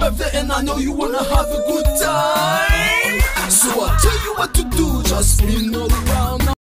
birthday and I know you wanna have a good time. So I'll tell you what to do, just spin around.